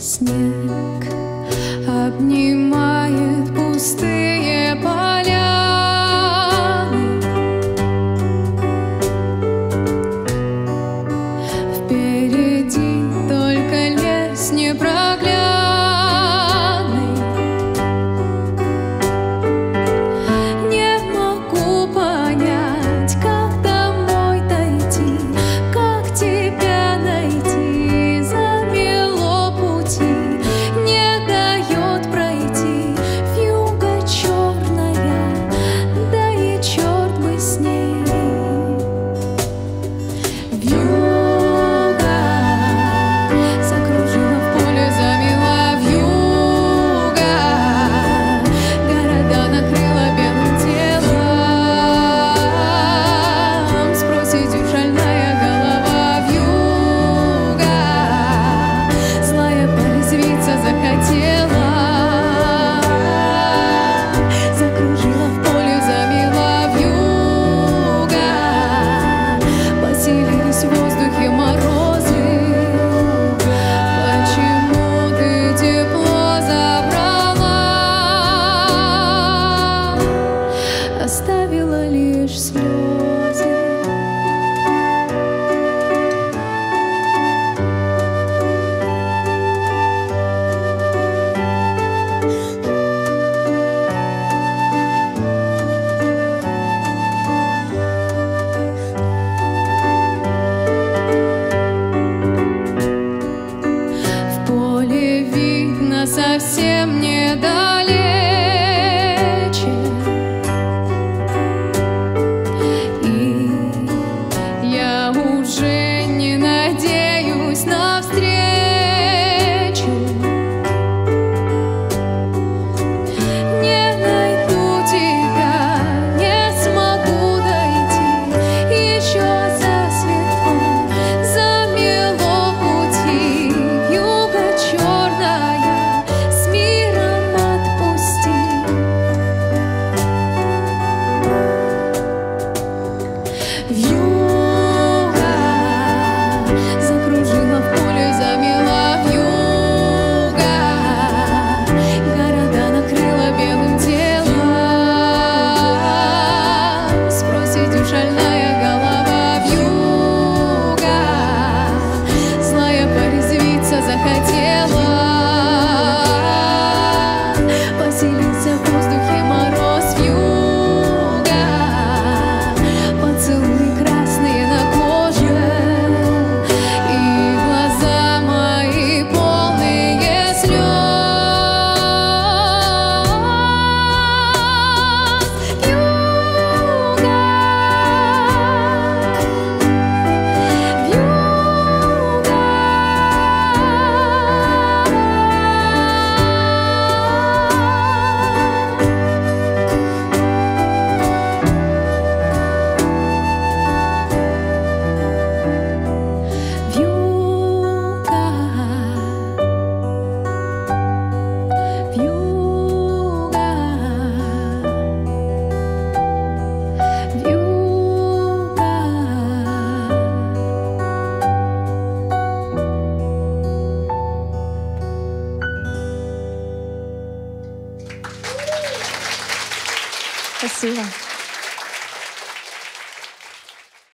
Снег обнимает пустые поляны. Впереди только лес непроглядный. Не могу понять, как домой дойти, как тебя найти. Замело пути, не дает пройти вьюга черная, да и черт бы с ней. Вьюга закружила в поле, замела вьюга, города накрыла белым телом. С проседью шальная голова вьюга, злая порезвиться захотела. Закружила в поле, замела вьюга, поселились в воздухе морозы. Почему ты тепло забрала, оставила лишь слезы? В поле видно совсем недалече, и я уже не надеюсь на встречу. Не найду тебя, не смогу дойти еще засветло. Замело пути, вьюга черная, с миром отпусти. Вьюга закружила в поле, замела вьюга, города накрыла белым телом. С проседью шальная голова вьюга, злая порезвиться захотела. Поселился в воздухе мороз вьюга, поцелуи красные на коже, и глаза мои полные слез. Вьюга, Спасибо.